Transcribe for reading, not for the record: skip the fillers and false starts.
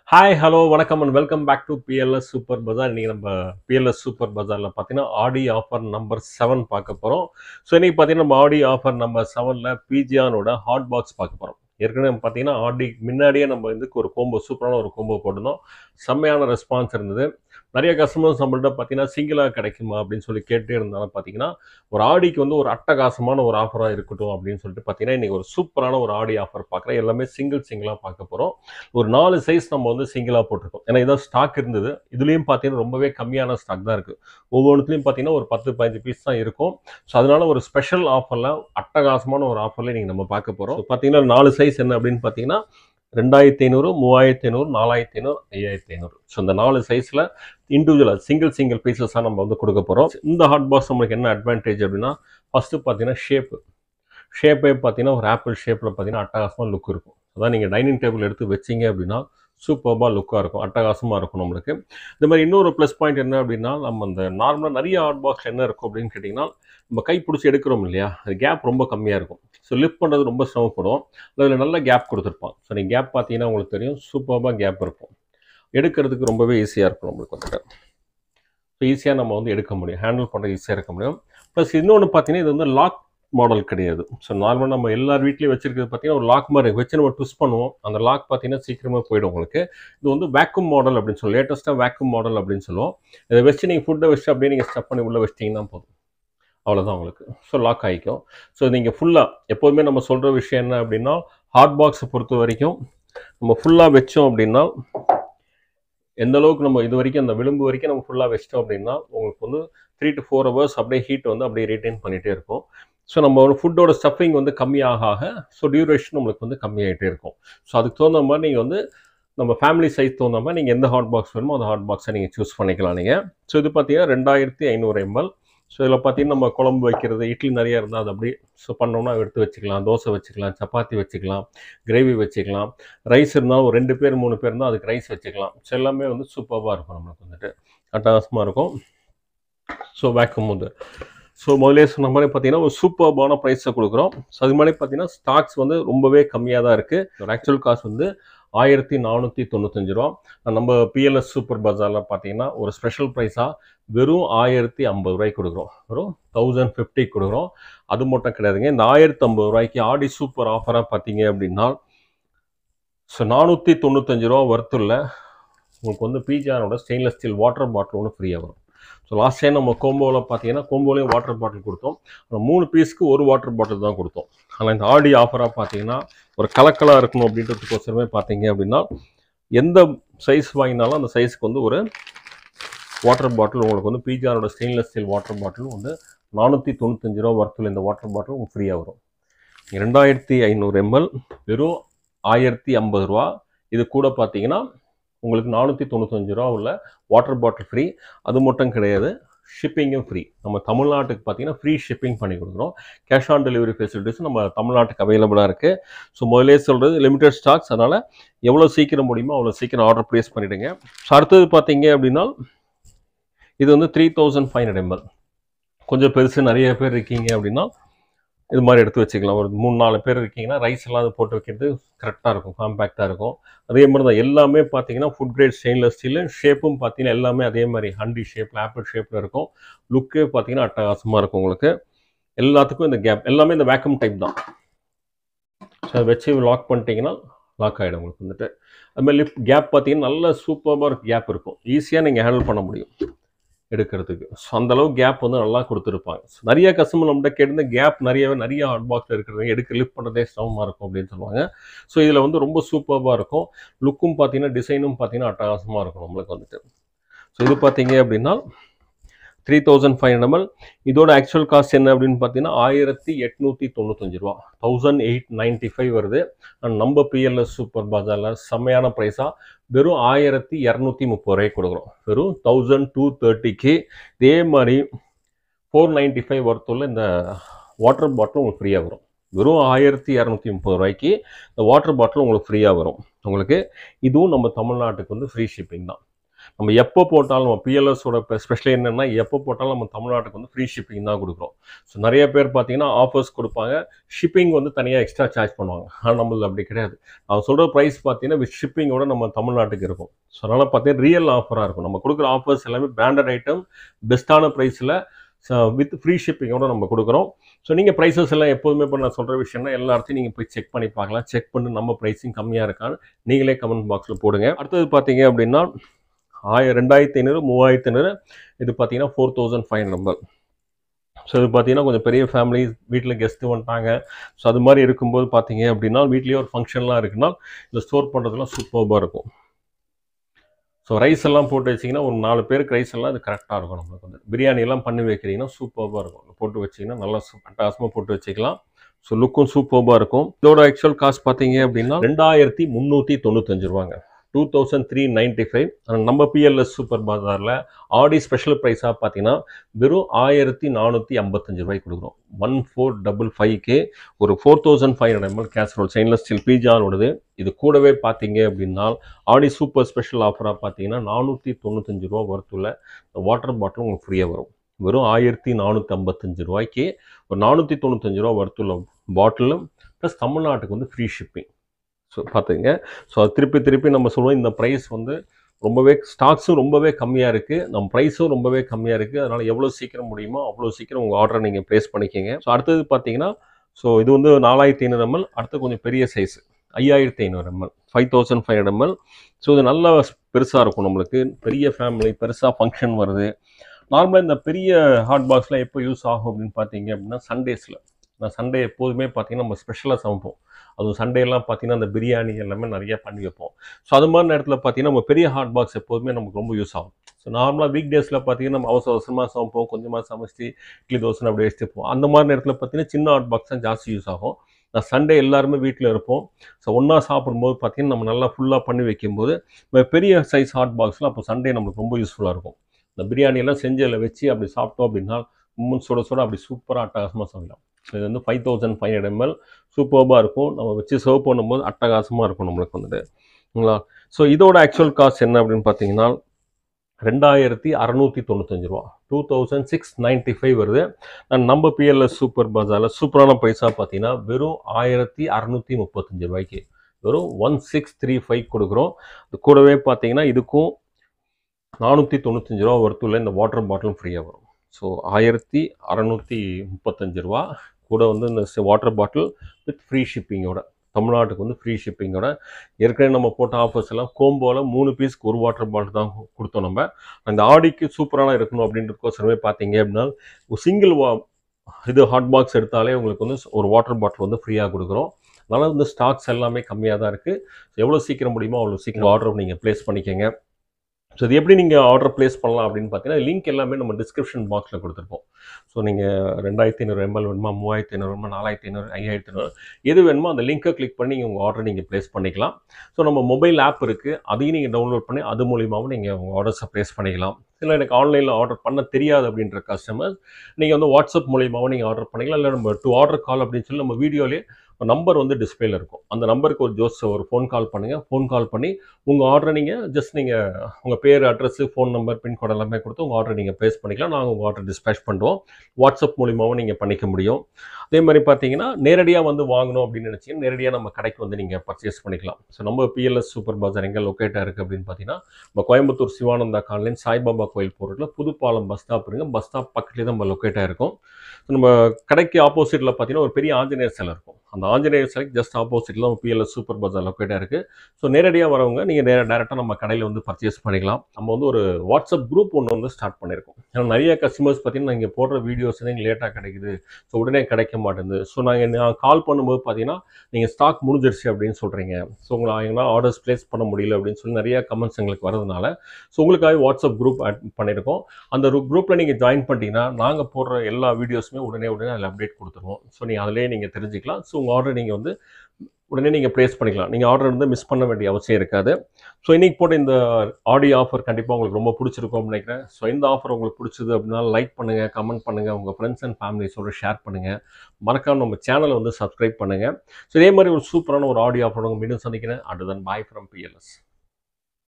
Hi, hello, வணக்கம் and welcome back to PLS Super Bazar. இன்னைக்கு நம்ம PLS Super Bazarல பார்த்தீங்கன்னா ஆடி ஆஃபர் நம்பர் 7 பார்க்க போகிறோம். ஸோ இன்னைக்கு பார்த்தீங்கன்னா நம்ம ஆடி ஆஃபர் நம்பர் 7ல் பீஜியானோட ஹாட் பாக்ஸ் பார்க்க போகிறோம். ஏற்கனவே பார்த்தீங்கன்னா ஆடி முன்னாடியே நம்ம இதுக்கு ஒரு கோம்போ சூப்பரான ஒரு கோம்போ போட்டிருந்தோம். செம்மையான ரெஸ்பான்ஸ் இருந்தது. நிறைய கஸ்டமர்ஸ் நம்மள்ட்ட பார்த்தீங்கன்னா சிங்கிளாக கிடைக்குமா அப்படின்னு சொல்லி கேட்டே இருந்தாலும் பார்த்தீங்கன்னா ஒரு ஆடிக்கு வந்து ஒரு அட்டகாசமான ஒரு ஆஃபராக இருக்கட்டும் அப்படின்னு சொல்லிட்டு பார்த்தீங்கன்னா இன்றைக்கி ஒரு சூப்பரான ஒரு ஆடி ஆஃபர் பார்க்குறேன். எல்லாமே சிங்கிளாக பார்க்க போகிறோம். ஒரு 4 சைஸ் நம்ம வந்து சிங்கிளாக போட்டிருக்கோம். ஏன்னா இதான் ஸ்டாக் இருந்தது. இதுலேயும் பார்த்தீங்கன்னா ரொம்பவே கம்மியான ஸ்டாக் தான் இருக்குது. ஒவ்வொன்றுத்துலையும் பார்த்தீங்கன்னா ஒரு 10-15 பீஸ் தான் இருக்கும். ஸோ அதனால ஒரு ஸ்பெஷல் ஆஃபரில் அட்டகாசமான ஒரு ஆஃபரில் நீங்கள் நம்ம பார்க்க போகிறோம். பார்த்தீங்கன்னா 4 சைஸ் என்ன அப்படின்னு பார்த்தீங்கன்னா 2500, 3500, 4500, 5500. ஸோ இந்த 4 சைஸில் இண்டிவிஜுவலாக சிங்கிள் பீசஸாக நம்ம வந்து கொடுக்க போகிறோம். இந்த ஹாட் பாக்ஸ் நம்மளுக்கு என்ன அட்வான்டேஜ் அப்படின்னா ஃபஸ்ட்டு பார்த்தீங்கன்னா ஷேப்பே பார்த்தீங்கன்னா ஒரு ஆப்பிள் ஷேப்பில் பார்த்தீங்கன்னா அட்டகாசமாக லுக் இருக்கும். அதான் நீங்கள் டைனிங் டேபிள் எடுத்து வச்சிங்க அப்படின்னா சூப்பராக லுக்காக இருக்கும், அட்டகாசமாக இருக்கும் நம்மளுக்கு. இந்த மாதிரி இன்னொரு ப்ளஸ் பாயிண்ட் என்ன அப்படின்னா நம்ம அந்த நார்மலாக நிறைய ஹாட் பாக்ஸ் என்ன இருக்கும் அப்படின்னு கேட்டிங்கன்னா நம்ம கை பிடிச்சி எடுக்கிறோம் இல்லையா, அது கேப் ரொம்ப கம்மியாக இருக்கும். ஸோ லிஃப்ட் பண்ணுறது ரொம்ப சிரமப்படும். அதில் நல்ல கேப் கொடுத்துருப்பான். ஸோ நீங்கள் கேப் பார்த்தீங்கன்னா உங்களுக்கு தெரியும், சூப்பராக கேப் இருக்கும். எடுக்கிறதுக்கு ரொம்பவே ஈஸியாக இருக்கும் நம்மளுக்கு வந்துட்டு. ஸோ ஈஸியாக நம்ம வந்து எடுக்க முடியும், ஹேண்டில் பண்ணுறது ஈஸியாக இருக்க முடியும். ப்ளஸ் இன்னொன்று பார்த்தீங்கன்னா இது வந்து லாக் மாடல் கிடையாது. ஸோ நார்மலாக நம்ம எல்லார் வீட்லேயும் வச்சிருக்கிறது பார்த்தீங்கன்னா ஒரு லாக் மாதிரி வச்சு நம்ம ட்விஸ்ட் பண்ணுவோம். அந்த லாக் பார்த்தீங்கன்னா சீக்கிரமாக போயிடும் உங்களுக்கு. இது வந்து வேக்யூம் மாடல் அப்படின்னு சொல்லுவோம். லேட்டஸ்ட்டாக வேக்யூம் மாடல் அப்படின்னு சொல்லுவோம். இதை வச்சு நீங்கள் ஃபுட்டை வச்சு அப்படியே நீங்கள் ஸ்டப் பண்ணி உள்ளே வச்சிட்டிங்கன்னா போதும், அவ்வளோதான் உங்களுக்கு. ஸோ லாக் ஆகிக்கும். ஸோ நீங்கள் ஃபுல்லாக எப்போதுமே நம்ம சொல்கிற விஷயம் என்ன அப்படின்னா ஹாட் பாக்ஸை பொறுத்த வரைக்கும் நம்ம ஃபுல்லாக வச்சோம் அப்படின்னா எந்த அளவுக்கு நம்ம இது வரைக்கும் அந்த விளிம்பு வரைக்கும் நம்ம ஃபுல்லாக வச்சிட்டோம் அப்படின்னா உங்களுக்கு வந்து 3 to 4 hours அப்படியே ஹீட் வந்து அப்படியே ரீட்டைன் பண்ணிகிட்டே இருக்கும். ஸோ நம்ம ஒரு ஃபுட்டோட ஸ்டஃபிங் வந்து கம்மியாக ஸோ டியூரேஷன் நம்மளுக்கு வந்து கம்மியாகிட்டே இருக்கும். ஸோ அதுக்கு தகுந்த மாதிரி நீங்கள் வந்து நம்ம ஃபேமிலி சைஸ் தகுந்த மாதிரி நீங்கள் எந்த ஹாட் பாக்ஸ் வேணுமோ அந்த ஹாட் பாக்ஸை நீங்கள் சூஸ் பண்ணிக்கலாம் நீங்கள். ஸோ இது பார்த்தீங்கன்னா 2500 ml. ஸோ இதில் பார்த்தீங்கன்னா நம்ம குழம்பு வைக்கிறது, இட்லி நிறையா இருந்தால் அது அப்படியே ஸோ பண்ணோம்னா எடுத்து வச்சுக்கலாம், தோசை வச்சுக்கலாம், சப்பாத்தி வச்சுக்கலாம், கிரேவி வச்சுக்கலாம். ரைஸ் இருந்தால் ஒரு 2 பேர் 3 பேர் இருந்தால் அதுக்கு ரைஸ் வச்சுக்கலாம். ஸோ எல்லாமே வந்து சூப்பராக இருக்கும், நம்மளுக்கு வந்துட்டு அட்டகாசமாக இருக்கும். ஸோ வேக்யூம் வந்து ஸோ முதலே சொன்ன மாதிரி பார்த்தீங்கன்னா ஒரு சூப்பர்பான ப்ரைஸை கொடுக்குறோம். ஸோ அது மாதிரி பார்த்தீங்கன்னா ஸ்டாக்ஸ் வந்து ரொம்பவே கம்மியாக தான் இருக்குது. ஒரு ஆக்சுவல் காஸ்ட் வந்து 1495 ரூபா. நம்ம பிஎல்எஸ் சூப்பர் பஜாரில் பார்த்தீங்கன்னா ஒரு ஸ்பெஷல் ப்ரைஸாக வெறும் 1050 ரூபாய்க்கு கொடுக்குறோம். வெறும் 1050 கொடுக்குறோம். அது மட்டும் கிடையாதுங்க. இந்த 1050 ரூபாய்க்கு ஆடி சூப்பர் ஆஃபராக பார்த்தீங்க அப்படின்னா ஸோ 495 ரூபா வர்த்துள்ள உங்களுக்கு வந்து பீஜானோட ஸ்டெயின்லெஸ் ஸ்டீல் வாட்டர் பாட்டில் ஒன்று ஃப்ரீயாக வரும். ஸோ லாஸ்ட் டைம் நம்ம கோம்போவில் பார்த்தீங்கன்னா கோம்போலையும் வாட்டர் பாட்டில் கொடுத்தோம். 3 பீஸ்க்கு ஒரு வாட்டர் பாட்டில் தான் கொடுத்தோம். ஆனால் இந்த ஆடி ஆஃபராக பார்த்தீங்கன்னா ஒரு கலக்கலாக இருக்கணும் அப்படின்றதுக்கோசரமே பார்த்தீங்க அப்படின்னா எந்த சைஸ் வாங்கினாலும் அந்த சைஸ்க்கு வந்து ஒரு வாட்டர் பாட்டில் உங்களுக்கு வந்து பீஜானோட ஸ்டெயின்லெஸ் ஸ்டீல் வாட்டர் பாட்டிலும் வந்து 495 ரூபா வர்த்துள்ள இந்த வாட்டர் பாட்டில் உங்களுக்கு ஃப்ரீயாக வரும். 2500 ml வெறும் 1050 ரூபா. இது கூட பார்த்தீங்கன்னா உங்களுக்கு 495 ரூபா உள்ள வாட்டர் பாட்டில் ஃப்ரீ. அது மட்டும் கிடையாது, ஷிப்பிங்கும் ஃப்ரீ. நம்ம தமிழ்நாட்டுக்கு பார்த்தீங்கன்னா ஃப்ரீ ஷிப்பிங் பண்ணி கொடுக்குறோம். கேஷ் ஆன் டெலிவரி ஃபெசிலிட்டிஸ் நம்ம தமிழ்நாட்டுக்கு அவைலபிளாக இருக்குது. ஸோ முதலே சொல்கிறது லிமிடெட் ஸ்டாக்ஸ், அதனால் எவ்வளோ சீக்கிரம் முடியுமோ அவ்வளோ சீக்கிரம் ஆர்டர் ப்ளேஸ் பண்ணிவிடுங்க. ஸோ அடுத்தது பார்த்தீங்க அப்படின்னா இது வந்து 3500 ml. கொஞ்சம் பெருசு நிறைய பேர் இருக்கீங்க அப்படின்னா இது மாதிரி எடுத்து வச்சுக்கலாம். ஒரு 3-4 பேர் இருக்கீங்கன்னா ரைஸ் எல்லாம் அது போட்டு வைக்கிறது கரெக்டாக இருக்கும், காம்பேக்டாக இருக்கும். அதே மாதிரி தான் எல்லாமே பார்த்தீங்கன்னா ஃபுட் கிரேட் ஸ்டெயின்லெஸ் ஸ்டீலு. ஷேப்பும் பார்த்தீங்கன்னா எல்லாமே அதே மாதிரி ஹண்டி ஷேப்பில் ஆப்பிள் ஷேப்பில் இருக்கும். லுக்கே பார்த்தீங்கன்னா அட்டகாசமாக இருக்கும் உங்களுக்கு. எல்லாத்துக்கும் இந்த கேப் எல்லாமே இந்த வேக்யூம் டைப் தான். ஸோ அதை வச்சு லாக் பண்ணிட்டீங்கன்னா லாக் ஆகிடும் உங்களுக்கு வந்துட்டு. அதுமாதிரி லிஃப்ட் கேப் பார்த்தீங்கன்னா நல்ல சூப்பராக கேப் இருக்கும். ஈஸியாக நீங்கள் ஹேண்டில் பண்ண முடியும் எடுக்கிறதுக்கு. ஸோ அந்தளவு கேப் வந்து நல்லா கொடுத்துருப்பாங்க. ஸோ நிறைய கஸ்டமர் நம்மகிட்ட கேட்டு கேப் நிறைய ஹாட் பாக்ஸில் இருக்கிறது எடுக்க லிஃப்ட் பண்ணுறதே சிரமமாக இருக்கும் அப்படின்னு சொல்லுவாங்க. ஸோ இதில் வந்து ரொம்ப சூப்பராக இருக்கும். லுக்கும் பார்த்தீங்கன்னா டிசைனும் பார்த்தீங்கன்னா அட்டகாசமாக இருக்கும் நம்மளுக்கு வந்துட்டு. ஸோ இது பார்த்தீங்க அப்படின்னா 3500 ml. இதோட ஆக்சுவல் காஸ்ட் என்ன அப்படின்னு பார்த்தீங்கன்னா 1895 ரூபா, 1895 வருது. நம்ம பிஎல்எஸ் சூப்பர் பஜாரில் செம்மையான ப்ரைஸாக வெறும் 1230 ரூபாய்க்கு கொடுக்குறோம். வெறும் 1230க்கு இதே மாதிரி 495 வர்த்துள்ள இந்த வாட்டர் பாட்டில் உங்களுக்கு ஃப்ரீயாக வரும். வெறும் 1230 ரூபாய்க்கு இந்த வாட்டர் பாட்டில் உங்களுக்கு ஃப்ரீயாக வரும் உங்களுக்கு. இதுவும் நம்ம தமிழ்நாட்டுக்கு வந்து ஃப்ரீ ஷிப்பிங் தான். நம்ம எப்போ போட்டாலும் நம்ம பிஎல்எஸோட ஸ்பெஷல் என்னென்னா எப்போ போட்டாலும் நம்ம தமிழ்நாட்டுக்கு வந்து ஃப்ரீ ஷிப்பிங் தான் கொடுக்குறோம். ஸோ நிறைய பேர் பார்த்தீங்கன்னா ஆஃபர்ஸ் கொடுப்பாங்க, ஷிப்பிங் வந்து தனியாக எக்ஸ்ட்ரா சார்ஜ் பண்ணுவாங்க. ஆனால் நம்மளுக்கு அப்படி கிடையாது. நான் சொல்கிற ப்ரைஸ் பார்த்தீங்கன்னா வித் ஷிப்பிங்கோட நம்ம தமிழ்நாட்டுக்கு இருக்கும். ஸோ அதனால் பார்த்தீங்கன்னா ரியல் ஆஃபராக இருக்கும். நம்ம கொடுக்குற ஆஃபர்ஸ் எல்லாமே பிராண்டட் ஐட்டம், பெஸ்ட்டான ப்ரைஸில் வித் ஃப்ரீ ஷிப்பிங்கோட நம்ம கொடுக்குறோம். ஸோ நீங்கள் ப்ரைஸஸ் எல்லாம் எப்போதுமே இப்போ நான் சொல்கிற விஷயம்னா எல்லா இடத்தையும் நீங்கள் போய் செக் பண்ணி பார்க்கலாம். செக் பண்ணி நம்ம ப்ரைஸிங் கம்மியாக இருக்கான்னு நீங்களே கமெண்ட் பாக்ஸில் போடுங்க. அடுத்தது பார்த்தீங்க அப்படின்னா 2500, 3500, இது பார்த்தீங்கன்னா 4500. ஸோ இது பார்த்தீங்கன்னா கொஞ்சம் பெரிய ஃபேமிலி, வீட்டில் கெஸ்ட்டு வந்துட்டாங்க. ஸோ அது மாதிரி இருக்கும்போது பார்த்தீங்க அப்படின்னா வீட்லேயே ஒரு ஃபங்க்ஷன்லாம் இருக்குன்னா இந்த ஸ்டோர் பண்ணுறதுலாம் சூப்பராக இருக்கும். ஸோ ரைஸ் எல்லாம் போட்டு வச்சிங்கன்னா ஒரு 4 பேருக்கு ரைஸ் எல்லாம் அது கரெக்டாக இருக்கும். நம்மளுக்கு வந்து பிரியாணியெல்லாம் பண்ணி வைக்கிறீங்கன்னா சூப்பராக இருக்கும். போட்டு வச்சிங்கன்னா நல்லா அட்டகாசமாக போட்டு வச்சுக்கலாம். ஸோ லுக்கும் சூப்பராக இருக்கும். இதோட ஆக்சுவல் காஸ்ட் பார்த்தீங்க அப்படின்னா 2395 ரூபாங்க, 2395. நம்ம பிஎல்எஸ் சூப்பர் பஜாரில் ஆடி ஸ்பெஷல் ப்ரைஸாக பார்த்தீங்கன்னா வெறும் 1455 ரூபாய்க்கு கொடுக்குறோம். 1455K ஒரு 4500 ml கேசரோல் ஸ்டெயின்லெஸ் ஸ்டீல் பீஜானோடது. இது கூடவே பார்த்தீங்க அப்படின்னா ஆடி சூப்பர் ஸ்பெஷல் ஆஃபராக பார்த்தீங்கன்னா 495 ரூபா ஒர்த்துள்ள வாட்டர் பாட்டில் உங்களுக்கு ஃப்ரீயாக வரும். வெறும் 1455 ரூபாய்க்கு ஒரு 495 ரூபா ஒர்த்துள்ள பாட்டிலும் ப்ளஸ் தமிழ்நாட்டுக்கு வந்து ஃப்ரீ ஷிப்பிங். ஸோ பார்த்துங்க. ஸோ அது திருப்பி நம்ம சொல்லுவோம், இந்த ப்ரைஸ் வந்து ரொம்பவே ஸ்டாக்ஸும் ரொம்பவே கம்மியாக இருக்குது, நம்ம ப்ரைஸும் ரொம்பவே கம்மியாக இருக்குது. அதனால் எவ்வளோ சீக்கிரம் முடியுமோ அவ்வளோ சீக்கிரம் உங்கள் ஆர்டரை நீங்கள் ப்ளேஸ் பண்ணிக்கோங்க. ஸோ அடுத்தது பார்த்தீங்கன்னா ஸோ இது வந்து 4500 ml. அடுத்து கொஞ்சம் பெரிய சைஸ் 5500 ml, 5500 ml. ஸோ இது நல்லா பெருசாக இருக்கும். நம்மளுக்கு பெரிய ஃபேமிலி, பெருசாக ஃபங்க்ஷன் வருது. நார்மலாக இந்த பெரிய ஹாட் பாக்ஸில் எப்போ யூஸ் ஆகும் அப்படின்னு பார்த்தீங்க அப்படின்னா சண்டேஸில். நான் சண்டே எப்போதுமே பார்த்தீங்கன்னா நம்ம ஸ்பெஷலாக சமைப்போம். அதுவும் சண்டேலாம் பார்த்தீங்கன்னா அந்த பிரியாணி எல்லாமே நிறையா பண்ணி வைப்போம். ஸோ அது மாதிரி நேரத்தில் பார்த்தீங்கன்னா நம்ம பெரிய ஹாட் பாக்ஸ் எப்போதுமே நமக்கு ரொம்ப யூஸ் ஆகும். ஸோ நார்மலாக வீக் டேஸில் பார்த்தீங்கன்னா நம்ம அவசரமாக சமைப்போம், கொஞ்சமாக சமைச்சு இட்லி தோசை அப்படி வச்சுட்டுப்போம். அந்த மாதிரி நேரத்தில் பார்த்தீங்கன்னா சின்ன ஹாட் பாக்ஸ் தான் ஜாஸ்தி யூஸ் ஆகும். நான் சண்டே எல்லாருமே வீட்டில் இருப்போம். ஸோ ஒன்றா சாப்பிடும்போது பார்த்தீங்கன்னா நம்ம நல்லா ஃபுல்லாக பண்ணி வைக்கும்போது பெரிய சைஸ் ஹாட் பாக்ஸில் அப்போ சண்டே நம்மளுக்கு ரொம்ப யூஸ்ஃபுல்லாக இருக்கும். இந்த பிரியாணியெல்லாம் செஞ்சு அதில் வச்சு அப்படி சாப்பிட்டோம் அப்படின்னா சுட அப்படி சூப்பராக அட்டகாசமாக சாப்பிடலாம். ஸோ இது வந்து 5500 ml சூப்பராக இருக்கும். நம்ம வச்சு சர்வ் பண்ணும்போது அட்டகாசமாக இருக்கும் நம்மளுக்கு வந்துட்டுங்களா. ஸோ இதோட ஆக்சுவல் காஸ்ட் என்ன அப்படின்னு பார்த்தீங்கன்னா 2695 ரூபா, 2695 வருது. நம்ம பிஎல்எஸ் சூப்பர் பஜாரில் சூப்பரான ப்ரைஸாக பார்த்தீங்கன்னா வெறும் 1635 ரூபாய்க்கு வெறும் 1635 கொடுக்குறோம். இது கூடவே பார்த்தீங்கன்னா இதுக்கும் 495 ரூபா ஒர்த்துள்ள இந்த வாட்டர் பாட்டிலும் ஃப்ரீயாக வரும். ஸோ 1635 ரூபா கூட வந்து இந்த வாட்டர் பாட்டில் வித் ஃப்ரீ ஷிப்பிங்கோட, தமிழ்நாட்டுக்கு வந்து ஃப்ரீ ஷிப்பிங்கோட. ஏற்கனவே நம்ம போட்ட ஆஃபர்ஸ் எல்லாம் கோம்போவில் 3 பீஸ்க்கு ஒரு வாட்டர் பாட்டில் தான் கொடுத்தோம். நம்ம அந்த ஆடிக்கு சூப்பரான இருக்கணும் அப்படின்றதுக்கோசரமே பார்த்தீங்க அப்படின்னா ஒரு சிங்கிள் இது ஹாட் பாக்ஸ் எடுத்தாலே உங்களுக்கு வந்து ஒரு வாட்டர் பாட்டில் வந்து ஃப்ரீயாக கொடுக்குறோம். அதனால் வந்து ஸ்டாக்ஸ் எல்லாமே கம்மியாக தான் இருக்குது. எவ்வளோ சீக்கிரம் முடியுமோ அவ்வளோ சீக்கிரம் ஆர்டர் நீங்கள் ப்ளேஸ் பண்ணிக்கோங்க. ஸோ இது எப்படி நீங்கள் ஆர்டர் ப்ளேஸ் பண்ணலாம் அப்படின்னு பார்த்தீங்கன்னா லிங்க் எல்லாமே நம்ம டிஸ்கிரிப்ஷன் பாக்ஸில் கொடுத்துருப்போம். ஸோ நீங்கள் 2500 ml வேணுமா, 3500 வேணுமா, 4500, 5500 எது வேணுமோ அந்த லிங்க்கை கிளிக் பண்ணி உங்கள் ஆர்டர் நீங்கள் ப்ளேஸ் பண்ணிக்கலாம். ஸோ நம்ம மொபைல் ஆப் இருக்குது, அதையும் நீங்கள் டவுன்லோட் பண்ணி அது மூலியமாகவும் நீங்கள் உங்கள் ஆர்டர்ஸை ப்ளேஸ் பண்ணிக்கலாம். இல்லை எனக்கு ஆன்லைனில் ஆர்டர் பண்ண தெரியாது அப்படின்ற கஸ்டமர் நீங்கள் வந்து வாட்ஸ்அப் மூலியமாகவும் நீங்கள் ஆர்டர் பண்ணிக்கலாம். இல்லை நம்ம டு ஆர்டர் கால் அப்படின்னு சொல்லி நம்ம வீடியோலேயே நம்பர் வந்து டிஸ்பிளேல இருக்கும். அந்த நம்பருக்கு ஒரு ஃபோன் கால் பண்ணுங்கள். ஃபோன் கால் பண்ணி உங்கள் ஆர்டரை நீங்கள் நீங்கள் உங்கள் பேர், அட்ரஸு, ஃபோன் நம்பர், பின்கோட் எல்லாமே கொடுத்து உங்கள் ஆர்டர் நீங்கள் ப்ளேஸ் பண்ணிக்கலாம். நாங்கள் உங்கள் ஆர்டர் டிஸ்பேச் பண்ணுவோம். வாட்ஸ்அப் மூலியமாகவும் நீங்கள் பண்ணிக்க முடியும். அதே மாதிரி பார்த்தீங்கன்னா நேரடியாக வந்து வாங்கணும் அப்படின்னு நினச்சிங்கன்னா நேரடியாக நம்ம கடைக்கு வந்து நீங்கள் பர்ச்சேஸ் பண்ணிக்கலாம். ஸோ நம்ம பிஎல்எஸ் சூப்பர் பஜார் எங்கே லொக்கேட்டாக இருக்குது அப்படின்னு பார்த்தீங்கன்னா நம்ம கோயம்புத்தூர் சிவானந்தா காலனி சாய்பாபா கோயில் போகிறதுல புது பாலம் பஸ் ஸ்டாப் இருக்குது. பஸ் ஸ்டாப் பக்கத்துலேயே தான் நம்ம லொக்கேட்டாக இருக்கும். நம்ம கடைக்கு ஆப்போசிட்டில் பார்த்தீங்கன்னா ஒரு பெரிய ஆஞ்சநேயர் சிலை இருக்கும். அந்த ஆஞ்சநேயர் சிலைக்கு ஜஸ்ட் ஆப்போசிட்டில் நம்ம பிஎல்எஸ் சூப்பர் பஜார் லொக்கேட்டாக இருக்குது. ஸோ நேரடியாக வரவங்க நீங்கள் டேரெக்டாக நம்ம கடையில் வந்து பர்ச்சேஸ் பண்ணிக்கலாம். நம்ம வந்து ஒரு வாட்ஸ்அப் குரூப் ஒன்று வந்து ஸ்டார்ட் பண்ணியிருக்கோம். ஏன்னா நிறைய கஸ்டமர்ஸ் பார்த்தீங்கன்னா நீங்கள் போடுற வீடியோஸ் நீங்கள் லேட்டாக கிடைக்குது, ஸோ உடனே கிடைக்க மாட்டேங்குது. ஸோ நான் கால் பண்ணும்போது பார்த்தீங்கன்னா நீங்கள் ஸ்டாக் முடிஞ்சிருச்சு அப்படின்னு சொல்கிறீங்க. ஸோ எங்களால் ஆர்டர்ஸ் ப்ளேஸ் பண்ண முடியல அப்படின்னு சொல்லி நிறையா கமெண்ட்ஸ் எங்களுக்கு வரதுனால ஸோ உங்களுக்காக வாட்ஸ்அப் குரூப் ஆட் பண்ணியிருக்கோம். அந்த குரூப்பில் நீங்கள் ஜாயின் பண்ணிட்டீங்கன்னா நாங்கள் போடுற எல்லா வீடியோஸுமே உடனே அதில் அப்டேட் கொடுத்துருவோம். ஸோ நீங்கள் அதிலே நீங்கள் தெரிஞ்சுக்கலாம். ஸோ உங்கள் ஆர்டர் நீங்கள் வந்து உடனே நீங்கள் ப்ளேஸ் பண்ணிக்கலாம். நீங்கள் ஆர்டர் வந்து மிஸ் பண்ண வேண்டிய அவசியம் இருக்காது. ஸோ இன்றைக்கி போட்ட இந்த ஆடி ஆஃபர் கண்டிப்பாக உங்களுக்கு ரொம்ப பிடிச்சிருக்கும்னு நினைக்கிறேன். ஸோ இந்த ஆஃபர் உங்களுக்கு பிடிச்சது அப்படின்னா லைக் பண்ணுங்கள், கமெண்ட் பண்ணுங்கள், உங்கள் ஃப்ரெண்ட்ஸ் அண்ட் ஃபேமிலிஸோட ஷேர் பண்ணுங்கள். மறக்காம நம்ம சேனலை வந்து சப்ஸ்கிரைப் பண்ணுங்கள். ஸோ இதே மாதிரி ஒரு சூப்பரான ஒரு ஆடி ஆஃபர் உங்கள் மீண்டும் சந்திக்கிறேன். அடுதன் பாய் ஃப்ரம் பிஎல்எஸ்.